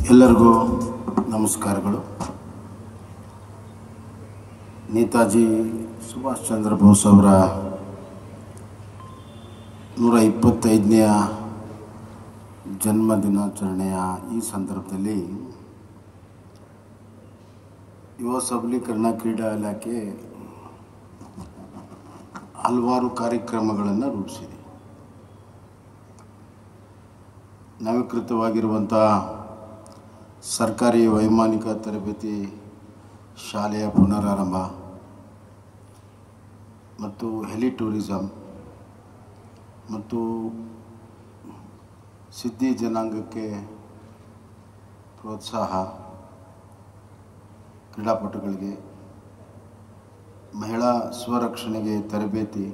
ಎಲ್ಲರಿಗೂ ನಮಸ್ಕಾರಗಳು. ನೇತಾಜಿ ಸುಭಾಷ್ ಚಂದ್ರ ಬೋಸ್ ಅವರ 125ನೇ ಜನ್ಮ ದಿನಾಚರಣೆಯ ಈ ಸಂದರ್ಭದಲ್ಲಿ ಯುವ ಸಬಲೀಕರಣ ಕ್ರೀಡಾ ಇಲಾಖೆ ಹಲವಾರು ಕಾರ್ಯಕ್ರಮಗಳನ್ನು ರೂಪಿಸಿದೆ. ನವೀಕೃತವಾಗಿರುವಂಥ ಸರ್ಕಾರಿ ವೈಮಾನಿಕ ತರಬೇತಿ ಶಾಲೆಯ ಪುನರಾರಂಭ ಮತ್ತು ಹೆಲಿ ಟೂರಿಸಮ್ ಮತ್ತು ಸಿದ್ಧಿ ಜನಾಂಗಕ್ಕೆ ಪ್ರೋತ್ಸಾಹ, ಕ್ರೀಡಾಪಟುಗಳಿಗೆ ಮಹಿಳಾ ಸ್ವರಕ್ಷಣೆಗೆ ತರಬೇತಿ,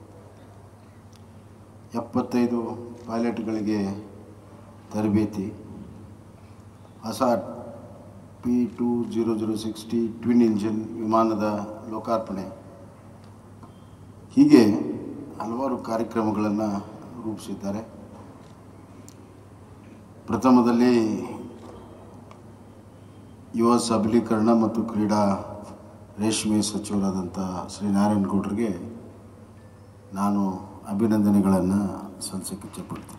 75 ಪೈಲಟ್ಗಳಿಗೆ ತರಬೇತಿ, ಹೊಸ P2060 ಟ್ವಿನ್ ಇಂಜಿನ್ ವಿಮಾನದ ಲೋಕಾರ್ಪಣೆ, ಹೀಗೆ ಹಲವಾರು ಕಾರ್ಯಕ್ರಮಗಳನ್ನು ರೂಪಿಸಿದ್ದಾರೆ. ಪ್ರಥಮದಲ್ಲಿ ಯುವ ಸಬಲೀಕರಣ ಮತ್ತು ಕ್ರೀಡಾ ರೇಷ್ಮೆ ಸಚಿವರಾದಂಥ ಶ್ರೀ ನಾರಾಯಣಗೌಡರಿಗೆ ನಾನು ಅಭಿನಂದನೆಗಳನ್ನು ಸಲ್ಲಿಸಕ್ಕೆ ಇಚ್ಛೆಪಡ್ತೀನಿ.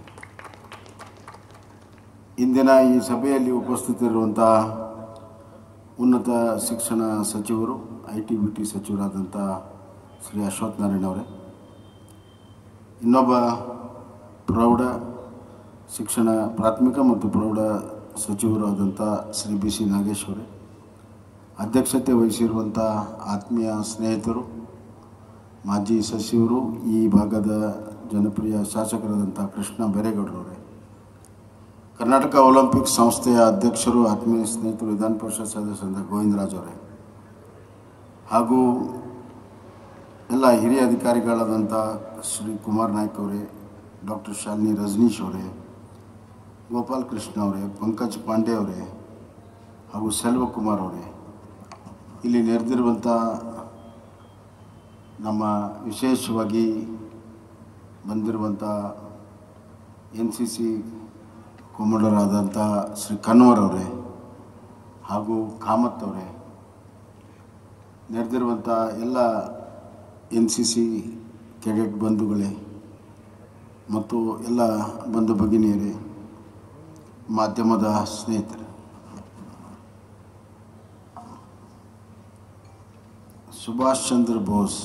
ಇಂದಿನ ಈ ಸಭೆಯಲ್ಲಿ ಉಪಸ್ಥಿತರಿರುವಂಥ ಉನ್ನತ ಶಿಕ್ಷಣ ಸಚಿವರು, IT-BT ಸಚಿವರಾದಂಥ ಶ್ರೀ ಅಶ್ವಥ್ ನಾರಾಯಣ ಅವರೇ, ಇನ್ನೊಬ್ಬ ಪ್ರೌಢ ಶಿಕ್ಷಣ ಪ್ರಾಥಮಿಕ ಮತ್ತು ಪ್ರೌಢ ಸಚಿವರಾದಂಥ ಶ್ರೀ BC ನಾಗೇಶ್ ಅವರೇ, ಅಧ್ಯಕ್ಷತೆ ವಹಿಸಿರುವಂಥ ಆತ್ಮೀಯ ಸ್ನೇಹಿತರು, ಮಾಜಿ ಸಚಿವರು, ಈ ಭಾಗದ ಜನಪ್ರಿಯ ಶಾಸಕರಾದಂಥ ಕೃಷ್ಣ ಬೈರೇಗೌಡರವರೇ, ಕರ್ನಾಟಕ ಒಲಿಂಪಿಕ್ ಸಂಸ್ಥೆಯ ಅಧ್ಯಕ್ಷರು, ಆತ್ಮೀಯ ಸ್ನೇಹಿತರು, ವಿಧಾನ ಪರಿಷತ್ ಸದಸ್ಯರಾದ ಗೋವಿಂದರಾಜ್ ಅವರೇ, ಹಾಗೂ ಎಲ್ಲ ಹಿರಿಯ ಅಧಿಕಾರಿಗಳಾದಂಥ ಶ್ರೀ ಕುಮಾರ್ ನಾಯ್ಕ್ ಅವರೇ, ಡಾಕ್ಟರ್ ಶಾಲಿನಿ ರಜನೀಶ್ ಅವರೇ, ಗೋಪಾಲ್ ಕೃಷ್ಣ ಅವರೇ, ಪಂಕಜ್ ಪಾಂಡೆ ಅವರೇ, ಹಾಗೂ ಸೆಲ್ವಕುಮಾರ್ ಅವರೇ, ಇಲ್ಲಿ ನೆರೆದಿರುವಂಥ ನಮ್ಮ ವಿಶೇಷವಾಗಿ ಬಂದಿರುವಂಥ NCC ಕಮಾಂಡರ್ ಆದಂಥ ಶ್ರೀ ಕನ್ವರ್ ಅವರೇ, ಹಾಗೂ ಕಾಮತ್ ಅವರೇ, ನೆರೆದಿರುವಂಥ ಎಲ್ಲ NCC ಕೆಡೆಟ್ ಬಂಧುಗಳೇ ಮತ್ತು ಎಲ್ಲ ಬಂಧು ಭಗಿನಿಯರೇ, ಮಾಧ್ಯಮದ ಸ್ನೇಹಿತರೆ, ಸುಭಾಷ್ ಚಂದ್ರ ಬೋಸ್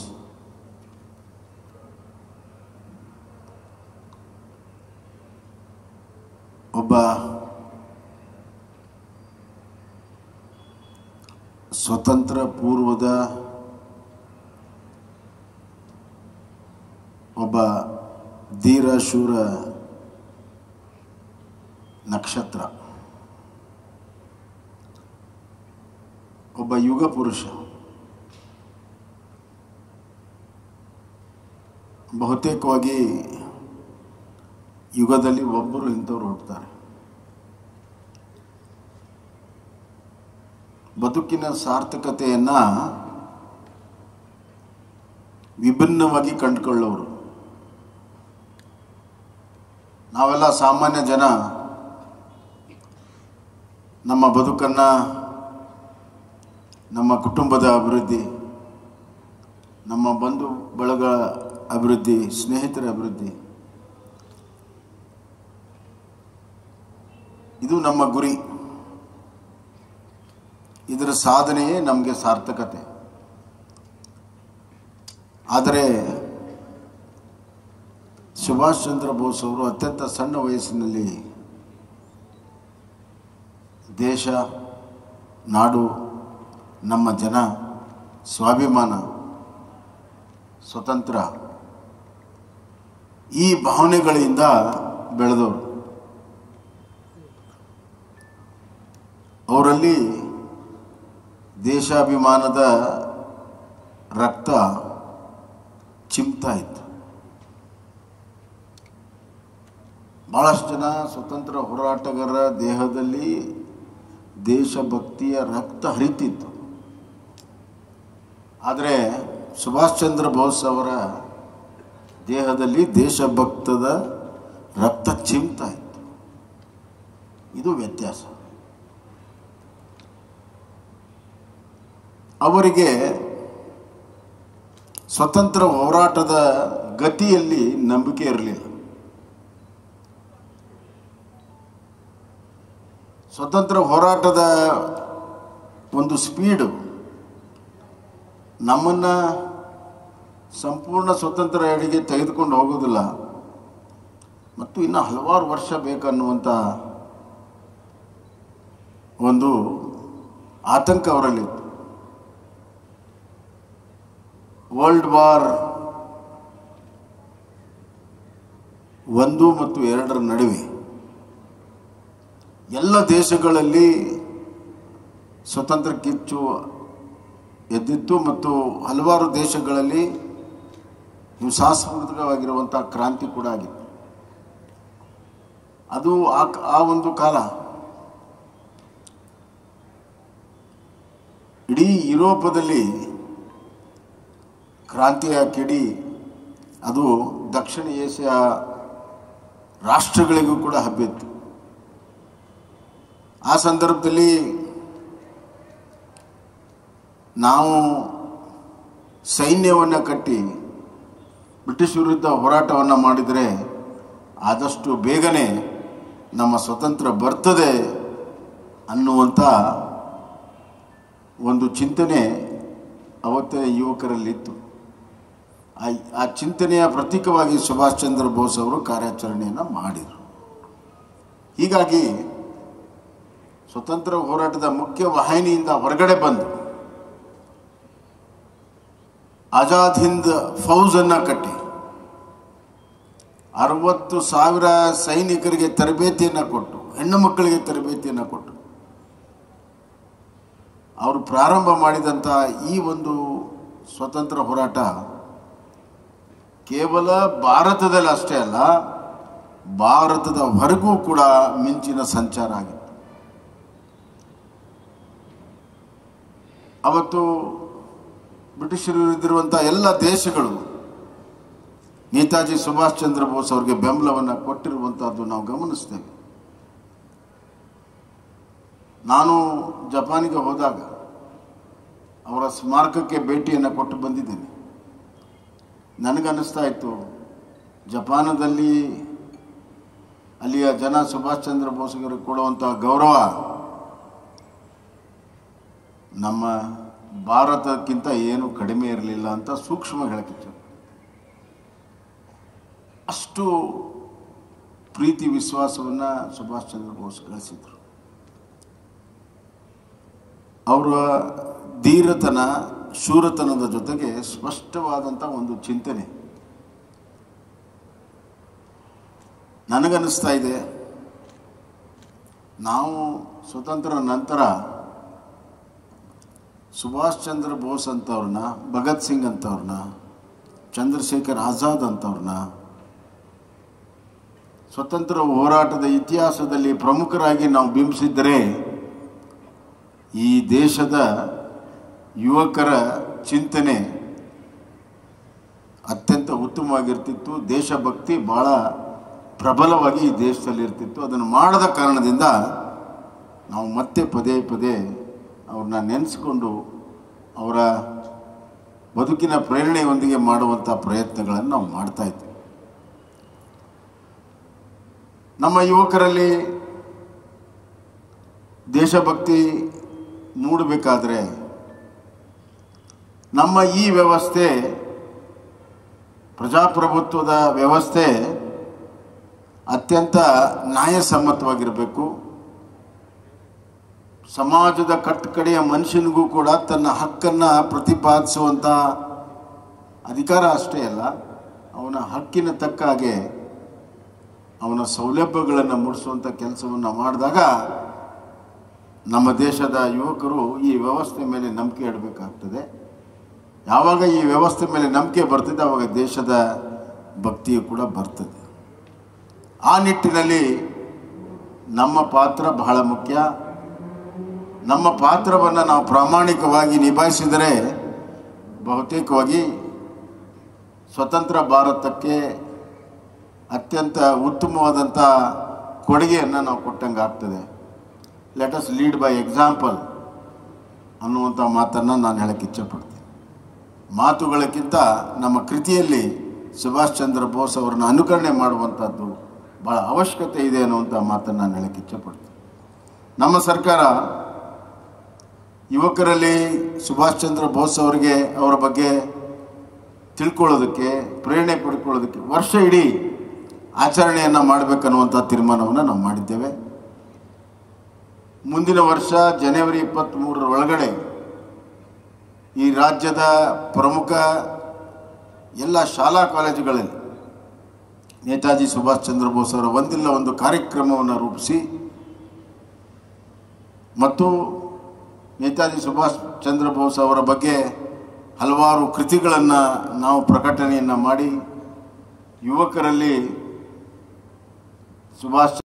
ಒಬ್ಬ ಸ್ವತಂತ್ರ ಪೂರ್ವದ ಒಬ್ಬ ಧೀರ ಶೂರ ನಕ್ಷತ್ರ, ಒಬ್ಬ ಯುಗ ಪುರುಷ. ಬಹುತೇಕವಾಗಿ ಯುಗದಲ್ಲಿ ಒಬ್ಬರು ಇಂಥವ್ರು ಹುಟ್ಟುತ್ತಾರೆ. ಬದುಕಿನ ಸಾರ್ಥಕತೆಯನ್ನು ವಿಭಿನ್ನವಾಗಿ ಕಂಡುಕೊಳ್ಳೋರು. ನಾವೆಲ್ಲ ಸಾಮಾನ್ಯ ಜನ ನಮ್ಮ ಬದುಕನ್ನು, ನಮ್ಮ ಕುಟುಂಬದ ಅಭಿವೃದ್ಧಿ, ನಮ್ಮ ಬಂಧು ಬಳಗ ಅಭಿವೃದ್ಧಿ, ಸ್ನೇಹಿತರ ಅಭಿವೃದ್ಧಿ, ಇದು ನಮ್ಮ ಗುರಿ. ಇದರ ಸಾಧನೆಯೇ ನಮಗೆ ಸಾರ್ಥಕತೆ. ಆದರೆ ಸುಭಾಷ್ ಚಂದ್ರ ಬೋಸ್ ಅವರು ಅತ್ಯಂತ ಸಣ್ಣ ವಯಸ್ಸಿನಲ್ಲಿ ದೇಶ, ನಾಡು, ನಮ್ಮ ಜನ, ಸ್ವಾಭಿಮಾನ, ಸ್ವತಂತ್ರ, ಈ ಭಾವನೆಗಳಿಂದ ಬೆಳೆದವರು. ಅವರಲ್ಲಿ ದೇಶಾಭಿಮಾನದ ರಕ್ತ ಚಿಮ್ತಾ ಇತ್ತು. ಭಾಳಷ್ಟು ಜನ ಸ್ವತಂತ್ರ ಹೋರಾಟಗಾರರ ದೇಹದಲ್ಲಿ ದೇಶಭಕ್ತಿಯ ರಕ್ತ ಹರಿತಿತ್ತು. ಆದರೆ ಸುಭಾಷ್ ಚಂದ್ರ ಬೋಸ್ ಅವರ ದೇಹದಲ್ಲಿ ದೇಶಭಕ್ತದ ರಕ್ತ ಚಿಮ್ತಾ ಇತ್ತು. ಇದು ವ್ಯತ್ಯಾಸ. ಅವರಿಗೆ ಸ್ವತಂತ್ರ ಹೋರಾಟದ ಗತಿಯಲ್ಲಿ ನಂಬಿಕೆ ಇರಲಿಲ್ಲ. ಸ್ವತಂತ್ರ ಹೋರಾಟದ ಒಂದು ಸ್ಪೀಡು ನಮ್ಮನ್ನು ಸಂಪೂರ್ಣ ಸ್ವತಂತ್ರ ಎಡೆಗೆ ತೆಗೆದುಕೊಂಡು ಹೋಗೋದಿಲ್ಲ ಮತ್ತು ಇನ್ನು ಹಲವಾರು ವರ್ಷ ಬೇಕನ್ನುವಂಥ ಒಂದು ಆತಂಕ ಅವರಲ್ಲಿತ್ತು. ವರ್ಲ್ಡ್ ವಾರ್ 1 ಮತ್ತು 2 ನಡುವೆ ಎಲ್ಲ ದೇಶಗಳಲ್ಲಿ ಸ್ವತಂತ್ರ ಕಿಚ್ಚು ಎದ್ದಿತ್ತು ಮತ್ತು ಹಲವಾರು ದೇಶಗಳಲ್ಲಿ ಸಾಂಸ್ಕೃತಿಕವಾಗಿರುವಂಥ ಕ್ರಾಂತಿ ಕೂಡ ಆಗಿತ್ತು. ಅದು ಆ ಒಂದು ಕಾಲ ಇಡೀ ಯುರೋಪದಲ್ಲಿ ಕ್ರಾಂತಿಯ ಕಿಡಿ ಅದು ದಕ್ಷಿಣ ಏಷ್ಯಾ ರಾಷ್ಟ್ರಗಳಿಗೂ ಕೂಡ ಹಬ್ಬಿತ್ತು. ಆ ಸಂದರ್ಭದಲ್ಲಿ ನಾವು ಸೈನ್ಯವನ್ನು ಕಟ್ಟಿ ಬ್ರಿಟಿಷ್ ವಿರುದ್ಧ ಹೋರಾಟವನ್ನು ಮಾಡಿದರೆ ಆದಷ್ಟು ಬೇಗನೆ ನಮ್ಮ ಸ್ವತಂತ್ರ ಬರ್ತದೆ ಅನ್ನುವಂಥ ಒಂದು ಚಿಂತನೆ ಅವತ್ತಿನ ಯುವಕರಲ್ಲಿತ್ತು. ಆ ಚಿಂತನೆಯ ಪ್ರತೀಕವಾಗಿ ಸುಭಾಷ್ ಚಂದ್ರ ಬೋಸ್ ಅವರು ಕಾರ್ಯಾಚರಣೆಯನ್ನು ಮಾಡಿದರು. ಹೀಗಾಗಿ ಸ್ವತಂತ್ರ ಹೋರಾಟದ ಮುಖ್ಯ ವಾಹಿನಿಯಿಂದ ಹೊರಗಡೆ ಬಂದು ಆಜಾದ್ ಹಿಂದ್ ಫೌಜನ್ನು ಕಟ್ಟಿ 60,000 ಸೈನಿಕರಿಗೆ ತರಬೇತಿಯನ್ನು ಕೊಟ್ಟು, ಹೆಣ್ಣು ಮಕ್ಕಳಿಗೆ ತರಬೇತಿಯನ್ನು ಕೊಟ್ಟು ಅವರು ಪ್ರಾರಂಭ ಮಾಡಿದಂಥ ಈ ಒಂದು ಸ್ವತಂತ್ರ ಹೋರಾಟ ಕೇವಲ ಭಾರತದಲ್ಲಿ ಅಷ್ಟೇ ಅಲ್ಲ, ಭಾರತದ ಹೊರಗೂ ಕೂಡ ಮಿಂಚಿನ ಸಂಚಾರ ಆಗಿತ್ತು. ಅವತ್ತು ಬ್ರಿಟಿಷರು ವಿರುದ್ಧಿರುವಂಥ ಎಲ್ಲ ದೇಶಗಳು ನೇತಾಜಿ ಸುಭಾಷ್ ಚಂದ್ರ ಬೋಸ್ ಅವರಿಗೆ ಬೆಂಬಲವನ್ನು ಕೊಟ್ಟಿರುವಂಥದ್ದು ನಾವು ಗಮನಿಸ್ತೇವೆ. ನಾನು ಜಪಾನಿಗೆ ಹೋದಾಗ ಅವರ ಸ್ಮಾರಕಕ್ಕೆ ಭೇಟಿಯನ್ನು ಕೊಟ್ಟು ಬಂದಿದ್ದೇನೆ. ನನಗನ್ನಿಸ್ತಾ ಇತ್ತು, ಜಪಾನದಲ್ಲಿ ಅಲ್ಲಿಯ ಜನ ಸುಭಾಷ್ ಚಂದ್ರ ಬೋಸ್ಗೆ ಕೊಡುವಂಥ ಗೌರವ ನಮ್ಮ ಭಾರತಕ್ಕಿಂತ ಏನು ಕಡಿಮೆ ಇರಲಿಲ್ಲ ಅಂತ ಸೂಕ್ಷ್ಮ ಹೇಳಕ್ಕಿತ್ತು. ಅಷ್ಟು ಪ್ರೀತಿ ವಿಶ್ವಾಸವನ್ನು ಸುಭಾಷ್ ಚಂದ್ರ ಬೋಸ್ ಗಳಿಸಿದರು. ಅವರ ಧೀರತನ, ಶೂರತನದ ಜೊತೆಗೆ ಸ್ಪಷ್ಟವಾದಂಥ ಒಂದು ಚಿಂತನೆ. ನನಗನ್ನಿಸ್ತಾ ಇದೆ, ನಾವು ಸ್ವತಂತ್ರ ನಂತರ ಸುಭಾಷ್ ಚಂದ್ರ ಬೋಸ್ ಅಂತವ್ರನ್ನ, ಭಗತ್ ಸಿಂಗ್ ಅಂತವ್ರನ್ನ, ಚಂದ್ರಶೇಖರ್ ಆಜಾದ್ ಅಂತವ್ರನ್ನ ಸ್ವತಂತ್ರ ಹೋರಾಟದ ಇತಿಹಾಸದಲ್ಲಿ ಪ್ರಮುಖರಾಗಿ ನಾವು ಬಿಂಬಿಸಿದ್ದರೆ ಈ ದೇಶದ ಯುವಕರ ಚಿಂತನೆ ಅತ್ಯಂತ ಉತ್ತಮವಾಗಿರ್ತಿತ್ತು. ದೇಶಭಕ್ತಿ ಭಾಳ ಪ್ರಬಲವಾಗಿ ಈ ದೇಶದಲ್ಲಿ ಇರ್ತಿತ್ತು. ಅದನ್ನು ಮಾಡದ ಕಾರಣದಿಂದ ನಾವು ಮತ್ತೆ ಪದೇ ಪದೇ ಅವ್ರನ್ನ ನೆನೆಸ್ಕೊಂಡು ಅವರ ಬದುಕಿನ ಪ್ರೇರಣೆಯೊಂದಿಗೆ ಮಾಡುವಂಥ ಪ್ರಯತ್ನಗಳನ್ನು ನಾವು ಮಾಡ್ತಾಯಿದ್ವಿ. ನಮ್ಮ ಯುವಕರಲ್ಲಿ ದೇಶಭಕ್ತಿ ಮೂಡಬೇಕಾದ್ರೆ ನಮ್ಮ ಈ ವ್ಯವಸ್ಥೆ, ಪ್ರಜಾಪ್ರಭುತ್ವದ ವ್ಯವಸ್ಥೆ ಅತ್ಯಂತ ನ್ಯಾಯಸಮ್ಮತವಾಗಿರಬೇಕು. ಸಮಾಜದ ಕಟ್ಟಕಡೆಯ ಮನುಷ್ಯನಿಗೂ ಕೂಡ ತನ್ನ ಹಕ್ಕನ್ನು ಪ್ರತಿಪಾದಿಸುವಂಥ ಅಧಿಕಾರ ಅಷ್ಟೇ ಅಲ್ಲ, ಅವನ ಹಕ್ಕಿನ ತಕ್ಕ ಹಾಗೆ ಅವನ ಸೌಲಭ್ಯಗಳನ್ನು ಮೂಡಿಸುವಂಥ ಕೆಲಸವನ್ನು ಮಾಡಿದಾಗ ನಮ್ಮ ದೇಶದ ಯುವಕರು ಈ ವ್ಯವಸ್ಥೆ ಮೇಲೆ ನಂಬಿಕೆ ಇಡಬೇಕಾಗ್ತದೆ. ಯಾವಾಗ ಈ ವ್ಯವಸ್ಥೆ ಮೇಲೆ ನಂಬಿಕೆ ಬರ್ತದೆ ಆವಾಗ ದೇಶದ ಭಕ್ತಿಯು ಕೂಡ ಬರ್ತದೆ. ಆ ನಿಟ್ಟಿನಲ್ಲಿ ನಮ್ಮ ಪಾತ್ರ ಬಹಳ ಮುಖ್ಯ. ನಮ್ಮ ಪಾತ್ರವನ್ನು ನಾವು ಪ್ರಾಮಾಣಿಕವಾಗಿ ನಿಭಾಯಿಸಿದರೆ ಬಹುತೇಕವಾಗಿ ಸ್ವತಂತ್ರ ಭಾರತಕ್ಕೆ ಅತ್ಯಂತ ಉತ್ತಮವಾದಂಥ ಕೊಡುಗೆಯನ್ನು ನಾವು ಕೊಟ್ಟಂಗೆ ಆಗ್ತದೆ. Let us lead by example ಅನ್ನುವಂಥ ಮಾತನ್ನು ನಾನು ಹೇಳಕ್ಕೆ ಇಚ್ಛೆಪಡ್ತೀನಿ. ಮಾತುಗಳಕ್ಕಿಂತ ನಮ್ಮ ಕೃತಿಯಲ್ಲಿ ಸುಭಾಷ್ ಚಂದ್ರ ಬೋಸ್ ಅವರನ್ನು ಅನುಕರಣೆ ಮಾಡುವಂಥದ್ದು ಭಾಳ ಅವಶ್ಯಕತೆ ಇದೆ ಅನ್ನುವಂಥ ಮಾತನ್ನು ನಾನು ಹೇಳಕ್ಕೆ ಇಚ್ಛೆಪಡ್ತೀನಿ. ನಮ್ಮ ಸರ್ಕಾರ ಯುವಕರಲ್ಲಿ ಸುಭಾಷ್ ಚಂದ್ರ ಬೋಸ್ ಅವರ ಬಗ್ಗೆ ತಿಳ್ಕೊಳ್ಳೋದಕ್ಕೆ, ಪ್ರೇರಣೆ ಪಡ್ಕೊಳ್ಳೋದಕ್ಕೆ ವರ್ಷ ಇಡೀ ಆಚರಣೆಯನ್ನು ಮಾಡಬೇಕನ್ನುವಂಥ ತೀರ್ಮಾನವನ್ನು ನಾವು ಮಾಡಿದ್ದೇವೆ. ಮುಂದಿನ ವರ್ಷ ಜನವರಿ 23 ಒಳಗಡೆ ಈ ರಾಜ್ಯದ ಪ್ರಮುಖ ಎಲ್ಲ ಶಾಲಾ ಕಾಲೇಜುಗಳಲ್ಲಿ ನೇತಾಜಿ ಸುಭಾಷ್ ಚಂದ್ರ ಬೋಸ್ ಅವರ ಒಂದಿಲ್ಲ ಒಂದು ಕಾರ್ಯಕ್ರಮವನ್ನು ರೂಪಿಸಿ ಮತ್ತು ನೇತಾಜಿ ಸುಭಾಷ್ ಚಂದ್ರ ಬೋಸ್ ಅವರ ಬಗ್ಗೆ ಹಲವಾರು ಕೃತಿಗಳನ್ನು ನಾವು ಪ್ರಕಟಣೆಯನ್ನು ಮಾಡಿ ಯುವಕರಲ್ಲಿ ಸುಭಾಷ್